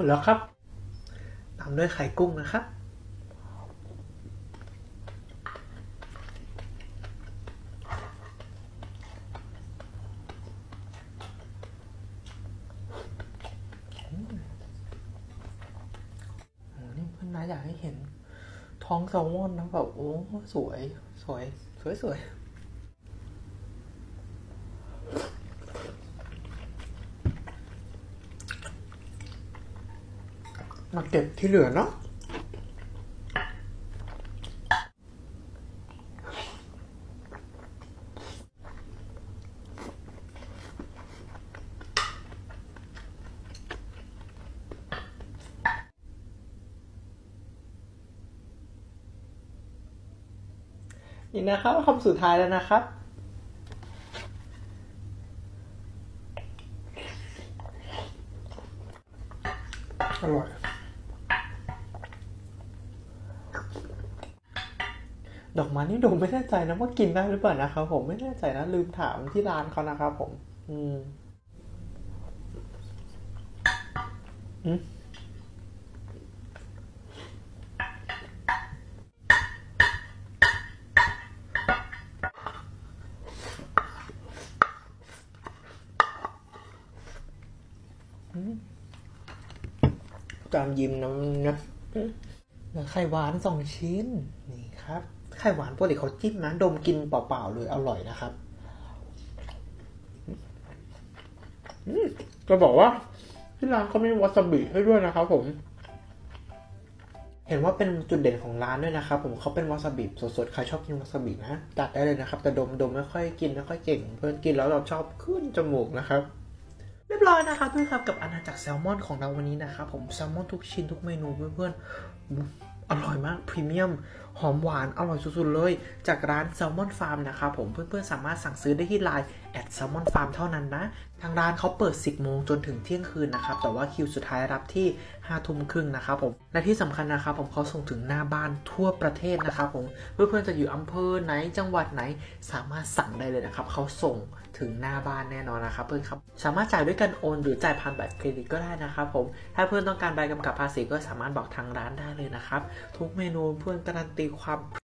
ดแล้วครับตามด้วยไข่กุ้งนะครับนี่เพื่อนนะอยากให้เห็นท้องแซลมอนนะแบบโอ้สวยสวยสวยสวยมาเก็บที่เหลือเนาะนี่นะครับคำสุดท้ายแล้วนะครับอร่อยดอกไม้นี่ดูไม่แน่ใจนะว่ากินได้หรือเปล่านะครับผมไม่แน่ใจนะลืมถามที่ร้านเขานะครับผมจามยิ้มน้ำนะไข่หวาน2 ชิ้นนี่ครับไข่หวานปกติเขาจิ้มนะดมกินเปล่าๆเลยอร่อยนะครับจะบอกว่าที่ร้านเขามีวาซาบิให้ด้วยนะครับผมเห็นว่าเป็นจุดเด่นของร้านด้วยนะครับผมเขาเป็นวาซาบิสดๆใครชอบกินวาซาบินะจัดได้เลยนะครับแต่ดมไม่ค่อยกินไม่ค่อยเก่งเพื่อนกินแล้วเราชอบขึ้นจมูกนะครับเรียบร้อยนะครับเพื่อนครับกับอาณาจักรแซลมอนของเราวันนี้นะครับผมแซลมอนทุกชิ้นทุกเมนูเพื่อนๆอร่อยมากพรีเมียมหอมหวานอร่อยสุดๆเลยจากร้านแซลมอนฟาร์มนะครับผมเพื่อนๆสามารถสั่งซื้อได้ที่ไลน์@salmonfarm เท่านั้นนะทางร้านเขาเปิด10 โมงจนถึงเที่ยงคืนนะครับแต่ว่าคิวสุดท้ายรับที่5 ทุ่มครึ่งนะครับผมและที่สำคัญนะครับผมเขาส่งถึงหน้าบ้านทั่วประเทศนะครับผมเพื่อนๆจะอยู่อำเภอไหนจังหวัดไหนสามารถสั่งได้เลยนะครับเขาส่งถึงหน้าบ้านแน่นอนนะครับเพื่อนครับสามารถจ่ายด้วยการโอนหรือจ่ายผ่านบัตรเครดิตก็ได้นะครับผมถ้าเพื่อนต้องการใบกำกับภาษีก็สามารถบอกทางร้านได้เลยนะครับทุกเมนูเพื่อนการันตีความ